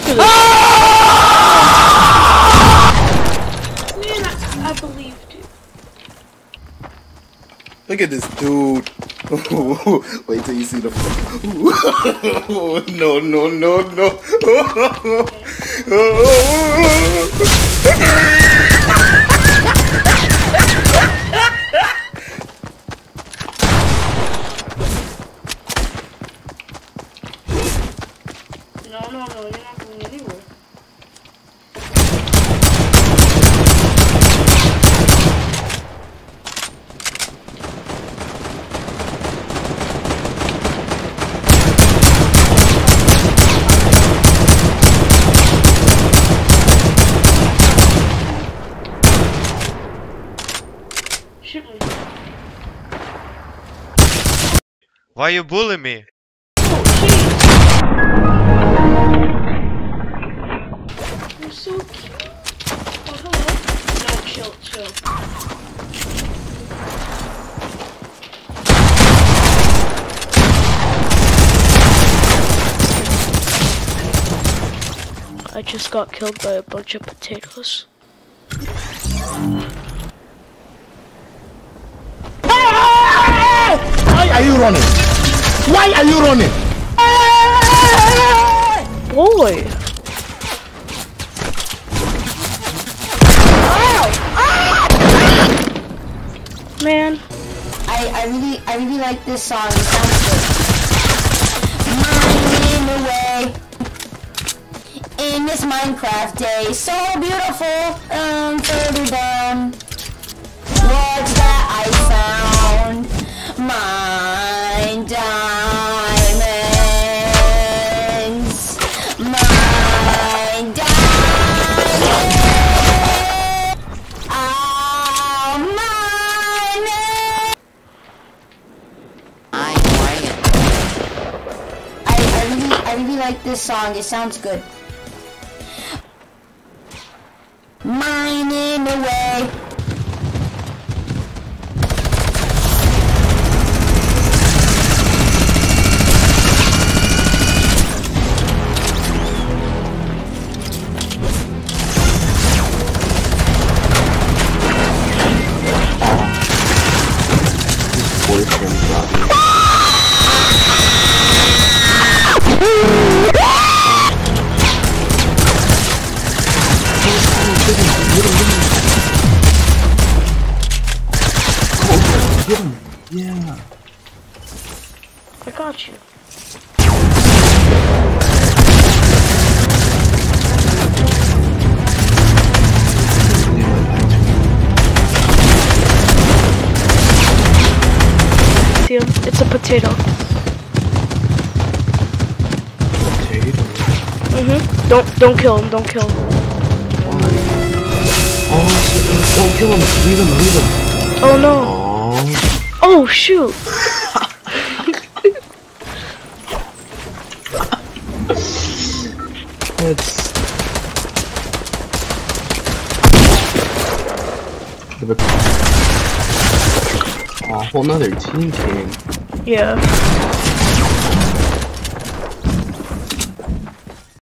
look at this. Man, I believed you. Look at this dude. Wait till you see the. No. No, you're not going anywhere. Shoot me. Why you bully me? You're so cute. Oh, hello. No, chill. I just got killed by a bunch of potatoes. Why are you running? Why are you running? Boy! Man. I really like this song. It sounds good. Mining away in this Minecraft day, so beautiful. Further down, what's that I found? Mine diamonds. Mine diamonds. I'll mine it. I really like this song. It sounds good. Mining away. Yeah. I got you. See him? It's a potato. Potato? Don't kill him, don't kill him. Oh, don't kill him. Leave him. Oh no. Oh. Oh shoot. It's... a whole nother team came. Yeah.